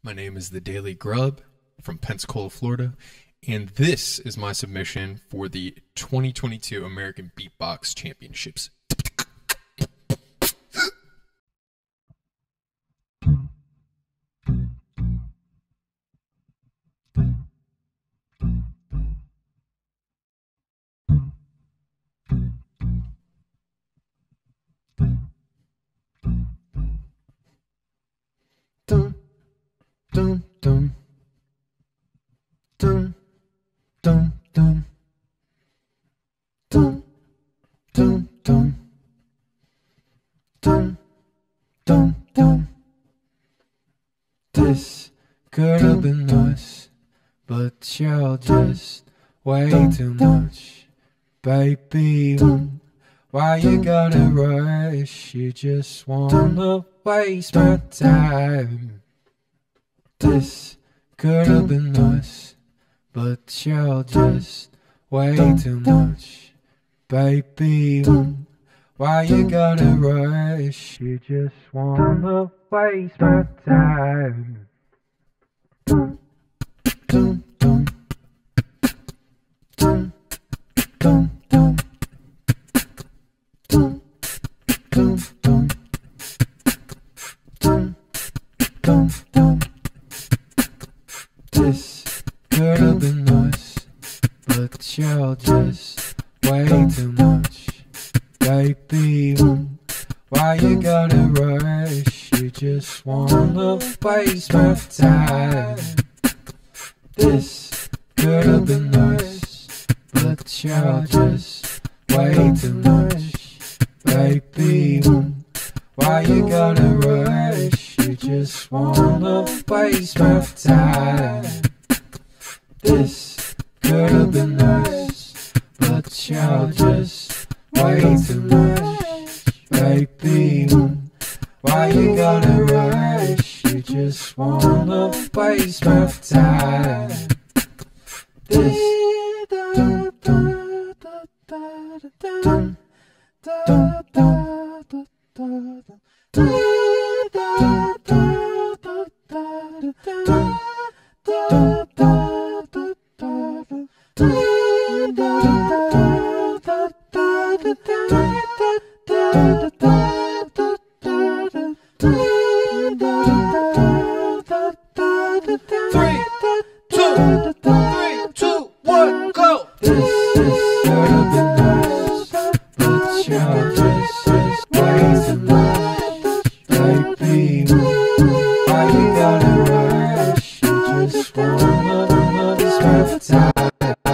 My name is TheDailyGrubb from Pensacola, Florida, and this is my submission for the 2022 American Beatbox Championships. Dum, dum, dum, dum, dum, dum, dum, dum, dum, dum, dum, dum. This could have been us, but you're just way too much, baby. Why you gotta rush? You just wanna waste my time. This could have been us, but you're just way too much, baby. Why you gotta rush? You just wanna waste my time. Dum, dum, dum, dum, dum, dum, dum, dum, dum, dum, dum, dum. This could have been us, but you're just way too much, baby. Why you gotta rush? You just wanna waste my time. This could have been us, but you're just way too much, baby. Why you gotta rush? You just wanna waste my time. This could have been us, but you're just way too much, baby. Why you gotta rush? You just wanna waste my time. This dum, dum, dum, dum, dum, dum, Three, two, one, go! This should have been nice, but you're just way too much, baby. Why you gotta rush? You just wanna waste my time.